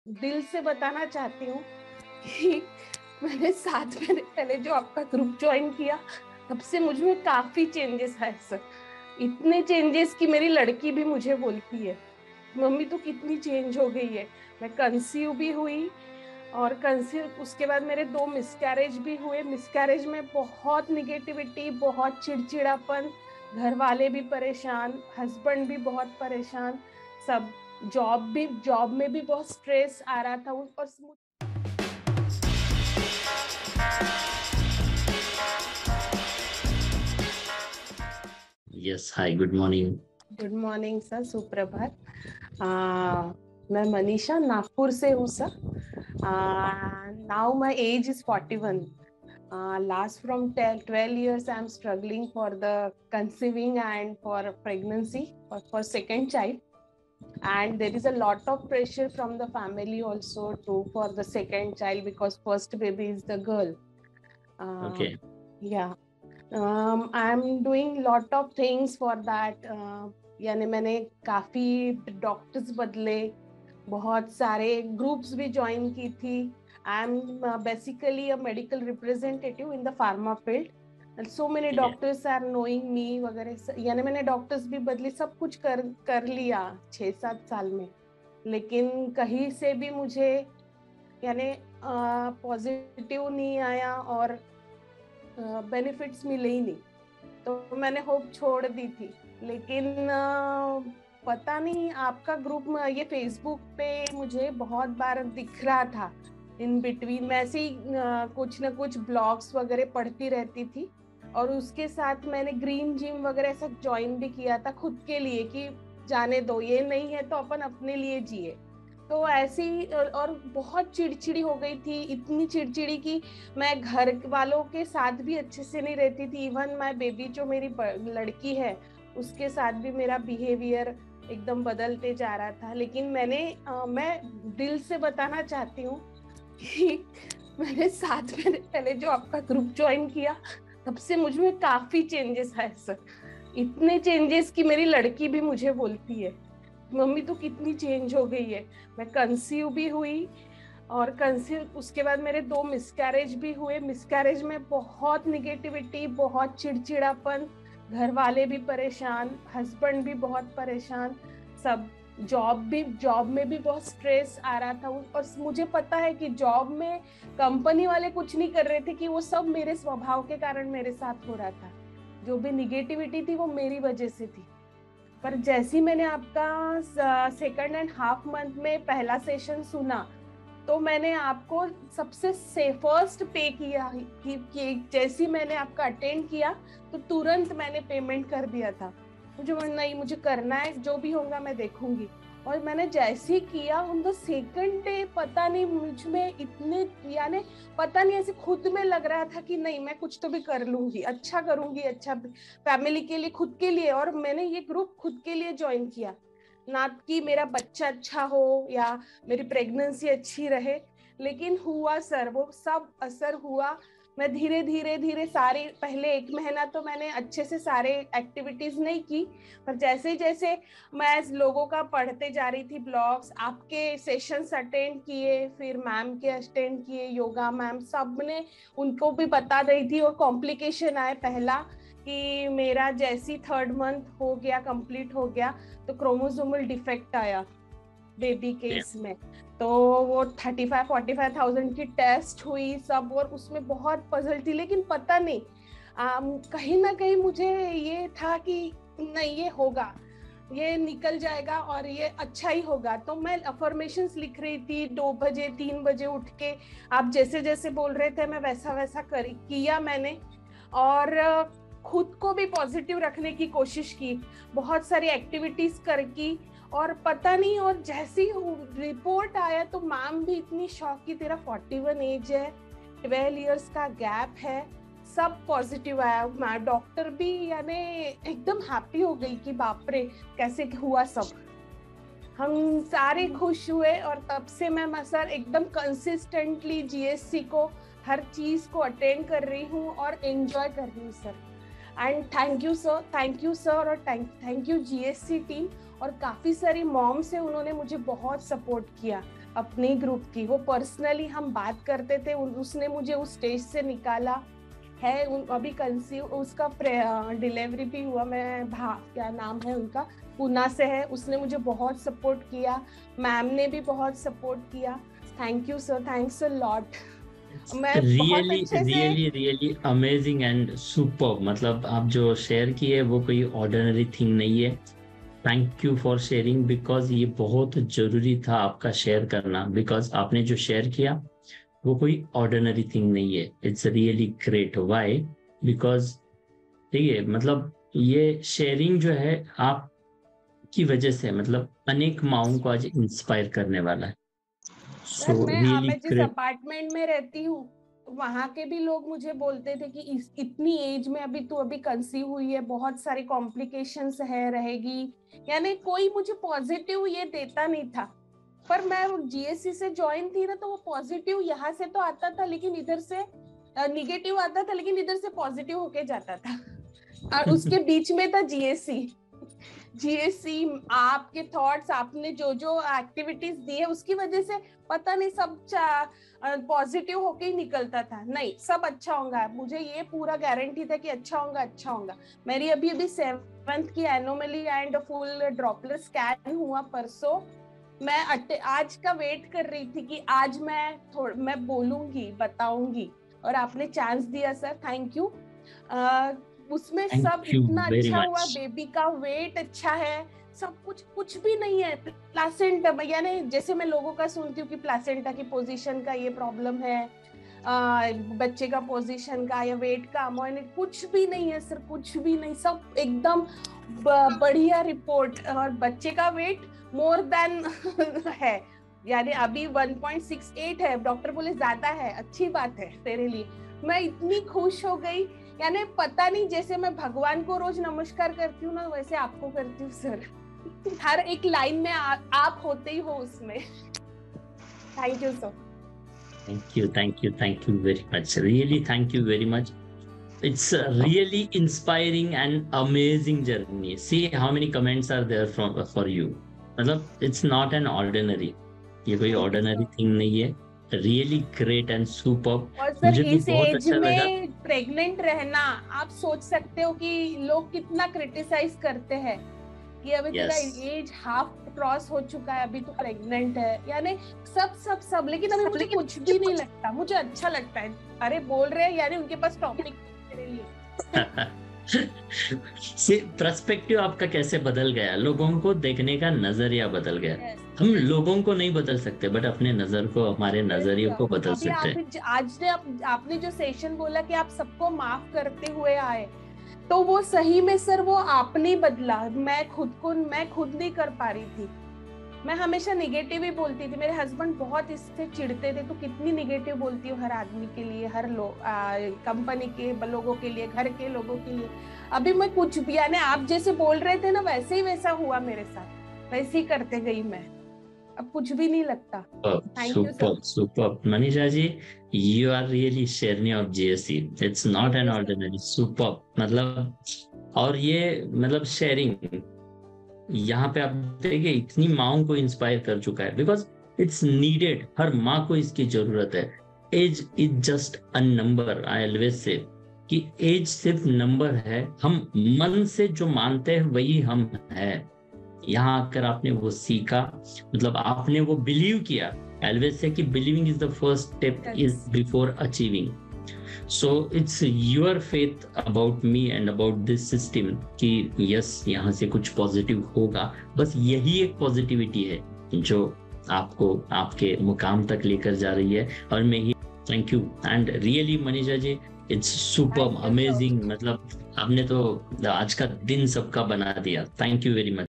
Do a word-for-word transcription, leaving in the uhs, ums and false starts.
दिल से बताना चाहती हूँ कि मैंने सात महीने पहले जो आपका ग्रुप ज्वाइन किया, तब से मुझ में काफी चेंजेस आए सर। इतने चेंजेस कि मेरी लड़की भी मुझे बोलती है, मम्मी तो कितनी चेंज हो गई है। मैं कंसीव भी हुई और कंसीव उसके बाद मेरे दो मिसकैरेज भी हुए। मिसकैरेज में बहुत निगेटिविटी, बहुत चिड़चिड़ापन, घर वाले भी परेशान, हस्बैंड भी बहुत परेशान, सब। जॉब भी जॉब में भी बहुत स्ट्रेस आ रहा था और Yes, hi, good morning. Good morning sir, सुप्रभात। आ, मैं मनीषा नागपुर से हूँ sir. Now my age is forty one. Last from twelve years I am struggling for the conceiving and for pregnancy, for, for second child, and there is a lot of pressure from the family also too for the second child because first baby is the girl. uh, Okay. yeah. um, I'm doing lot of things for that. uh, यानी मैंने काफी doctors बदले, बहुत सारे groups भी join की थी। I am basically a medical representative in the pharma field. So many Yeah. Doctors are knowing me वगैरह, यानी मैंने डॉक्टर्स भी बदली, सब कुछ कर कर लिया छह सात साल में। लेकिन कहीं से भी मुझे यानी पॉजिटिव नहीं आया और बेनिफिट्स मिले ही नहीं, तो मैंने होप छोड़ दी थी। लेकिन आ, पता नहीं, आपका ग्रुप में ये फेसबुक पे मुझे बहुत बार दिख रहा था। इन बिटवीन मैं ऐसे ही कुछ ना कुछ ब्लॉग्स वगैरह पढ़ती रहती थी, और उसके साथ मैंने ग्रीन जिम वगैरह ऐसा ज्वाइन भी किया था खुद के लिए कि जाने दो, ये नहीं है तो अपन अपने लिए जिए। तो ऐसी और बहुत चिड़चिड़ी हो गई थी, इतनी चिड़चिड़ी कि मैं घर वालों के साथ भी अच्छे से नहीं रहती थी। इवन माय बेबी जो मेरी लड़की है, उसके साथ भी मेरा बिहेवियर एकदम बदलते जा रहा था। लेकिन मैंने आ, मैं दिल से बताना चाहती हूँ कि मैंने सात महीने पहले जो आपका ग्रुप ज्वाइन किया, तब से मुझ में काफी चेंजेस आए सर। इतने चेंजेस कि मेरी लड़की भी मुझे बोलती है, मम्मी तो कितनी चेंज हो गई है। मैं कंसीव भी हुई और कंसीव उसके बाद मेरे दो मिसकैरेज भी हुए। मिसकैरेज में बहुत निगेटिविटी, बहुत चिड़चिड़ापन, घर वाले भी परेशान, हस्बैंड भी बहुत परेशान, सब। जॉब भी जॉब में भी बहुत स्ट्रेस आ रहा था और मुझे पता है कि जॉब में कंपनी वाले कुछ नहीं कर रहे थे, कि वो सब मेरे स्वभाव के कारण मेरे साथ हो रहा था। जो भी निगेटिविटी थी वो मेरी वजह से थी। पर जैसी मैंने आपका सेकंड एंड हाफ मंथ में पहला सेशन सुना, तो मैंने आपको सबसे सेफर्स्ट पे किया कि, कि जैसी मैंने आपका अटेंड किया तो तुरंत मैंने पेमेंट कर दिया था। मुझे नहीं, मुझे करना है, जो भी होगा मैं देखूंगी। और मैंने जैसे ही किया ऑन द सेकंड डे, पता नहीं मुझ में इतने, यानी पता नहीं, ऐसे खुद में लग रहा था कि नहीं, मैं कुछ तो भी कर लूंगी, अच्छा करूंगी, अच्छा फैमिली के लिए, खुद के लिए। और मैंने ये ग्रुप खुद के लिए ज्वाइन किया, ना कि मेरा बच्चा अच्छा हो या मेरी प्रेगनेंसी अच्छी रहे। लेकिन हुआ सर, वो सब असर हुआ। मैं धीरे धीरे धीरे सारी, पहले एक महीना तो मैंने अच्छे से सारे एक्टिविटीज नहीं की, पर जैसे जैसे मैं लोगों का पढ़ते जा रही थी ब्लॉग्स, आपके सेशंस अटेंड किए, फिर मैम के अटेंड किए, योगा मैम सब ने, उनको भी बता रही थी। और कॉम्प्लिकेशन आए पहला कि मेरा जैसी थर्ड मंथ हो गया, कंप्लीट हो गया, तो क्रोमोसोमल डिफेक्ट आया बेबी के Yeah. इसमें। तो वो thirty five forty five thousand की टेस्ट हुई सब, और उसमें बहुत पजल थी। लेकिन पता नहीं, आम, कहीं ना कहीं मुझे ये था कि नहीं, ये होगा, ये निकल जाएगा और ये अच्छा ही होगा। तो मैं अफर्मेशंस लिख रही थी दो बजे तीन बजे उठ के। आप जैसे जैसे बोल रहे थे मैं वैसा वैसा कर किया मैंने, और खुद को भी पॉजिटिव रखने की कोशिश की, बहुत सारी एक्टिविटीज कर की। और पता नहीं, और जैसी रिपोर्ट आया तो मैम भी इतनी शॉक की, तेरा फोर्टी वन एज है, ट्वेल्व इयर्स का गैप है, सब पॉजिटिव आया। डॉक्टर भी यानी एकदम हैप्पी हो गई कि बाप रे कैसे हुआ सब। हम सारे खुश हुए, और तब से मैं सर एकदम कंसिस्टेंटली जीएससी को, हर चीज को अटेंड कर रही हूँ और एंजॉय कर रही हूँ sir. And thank you sir, thank you sir, और थैंक यू जीएससी टीम। और काफी सारी मॉम्स है, उन्होंने मुझे बहुत सपोर्ट किया। अपने ग्रुप की, वो पर्सनली हम बात करते थे, उसने मुझे उस स्टेज से निकाला है। अभी कंसीव उसका डिलीवरी भी हुआ, मैं भा क्या नाम है उनका, पूना से है, उसने मुझे बहुत सपोर्ट किया, मैम ने भी बहुत सपोर्ट किया। Thank you sir, thanks a lot. मैं बहुत रियली अच्छे से really really amazing and super. मतलब आप जो शेयर किए वो कोई ऑर्डिनरी थिंग नहीं है। Thank you for sharing, because ये बहुत जरूरी था आपका शेयर करना, बिकॉज आपने जो शेयर किया वो कोई ऑर्डिनरी थिंग नहीं है। It's really great. Why? Because ठीक है, मतलब ये शेयरिंग जो है आपकी वजह से मतलब अनेक माओं को आज इंस्पायर करने वाला है। सर, सो मैं रियली मैं जिस ग्रेट। अपार्टमेंट में रहती हूँ, वहां के भी लोग मुझे बोलते थे कि इस इतनी एज में अभी तू अभी कंसीव हुई है, बहुत सारी कॉम्प्लिकेशंस है रहेगी, यानी कोई मुझे पॉजिटिव ये देता नहीं था। पर मैं जीएससी से ज्वाइन थी ना, तो वो पॉजिटिव यहाँ से तो आता था, लेकिन इधर से निगेटिव आता था, लेकिन इधर से पॉजिटिव होके जाता था। और उसके बीच में था जीएससी। जीएससी, आपके थॉट्स, आपने जो जो एक्टिविटीज दी है उसकी वजह से पता नहीं सब पॉजिटिव होके ही निकलता था। नहीं, सब अच्छा होगा, मुझे ये पूरा गारंटी था कि अच्छा होगा, अच्छा होगा। मेरी अभी अभी सेवंथ की anomaly and full droplet scan हुआ परसों। मैं आज का वेट कर रही थी कि आज मैं थोड़ा मैं बोलूंगी, बताऊंगी, और आपने चांस दिया सर, थैंक यू। उसमें सब थैंक यू इतना वेरी अच्छा हुआ, मच। बेबी का वेट अच्छा है, सब कुछ, कुछ भी नहीं है। प्लासेंटा, यानी जैसे मैं लोगों का सुनती हूँ कि प्लासेंटा की पोजीशन का ये प्रॉब्लम है, आ, बच्चे का पोजीशन का या वेट का, अमोनिक, कुछ भी नहीं है सर, कुछ भी नहीं, सब एकदम बढ़िया रिपोर्ट। और बच्चे का वेट मोर देन है, यानी अभी वन पॉइंट सिक्स एट है, डॉक्टर बोले ज्यादा है, अच्छी बात है तेरे लिए। मैं इतनी खुश हो गई, यानी पता नहीं, जैसे मैं भगवान को रोज नमस्कार करती हूँ ना, वैसे आपको करती हूँ सर। हर एक लाइन में आ, आप होते ही हो उसमें। Thank you sir. Thank you, thank you, thank you very much. Really, thank you very much. It's a really inspiring and amazing journey. See how many comments are there from for you. मतलब it's not an ordinary. ये कोई thank you ordinary sir. thing नहीं है. Really great and superb. और सर, मुझे भी इस बहुत एज अच्छा लगा. में प्रेग्नेंट रहना, आप सोच सकते हो कि लोग कितना क्रिटिसाइज करते हैं कि अभी तेरा Yes. एज हाफ क्रॉस हो चुका है, अभी तो प्रेग्नेंट है, यानी सब सब सब, लेकिन अभी मुझे कुछ भी नहीं लगता, मुझे अच्छा लगता है। अरे बोल रहे हैं, यानी उनके पास टॉपिक मेरे लिए। से पर्सपेक्टिव आपका कैसे बदल गया, लोगों को देखने का नजरिया बदल गया. yes, हम yes. लोगों को नहीं बदल सकते, बट अपने नजर को, हमारे नजरिए को बदल अभी सकते आप हैं. आज ने आप, आपने जो सेशन बोला कि आप सबको माफ करते हुए आए, तो वो सही में सर वो आपने बदला। मैं खुद को मैं खुद नहीं कर पा रही थी, मैं हमेशा निगेटिव ही बोलती थी। मेरे हस्बैंड बहुत इससे चिढ़ते थे, तो कितनी निगेटिव बोलती हूँ हर आदमी के लिए, हर लोग, कंपनी के लोगों के लिए, घर के लोगों के लिए। अभी मैं कुछ भी, यानी आप जैसे बोल रहे थे ना, वैसे ही वैसा हुआ मेरे साथ, वैसे ही करते गई मैं, अब कुछ भी नहीं लगता। Thank you super sir. Super Manisha ji, you are really शेरनी of GSC. It's not thank an you sir. Ordinary. Super मतलब, और ये मतलब शेयरिंग यहाँ पे आप देखिए इतनी माओं को इंस्पायर कर चुका है, बिकॉज इट्स नीडेड. हर माँ को इसकी जरूरत है. Age is just a number. I always say कि एज सिर्फ नंबर है. हम मन से जो मानते हैं वही हम हैं. यहाँ आकर आपने वो सीखा, मतलब आपने वो बिलीव किया. ऑलवेज से कि believing is the first step is before achieving. So it's your faith about me and about this system कि यस, यहाँ से कुछ पॉजिटिव होगा. बस यही एक पॉजिटिविटी है जो आपको आपके मुकाम तक लेकर जा रही है. और मैं ही thank you and really Manisha ji, it's super amazing. मतलब आपने तो आज का दिन सबका बना दिया. Thank you very much.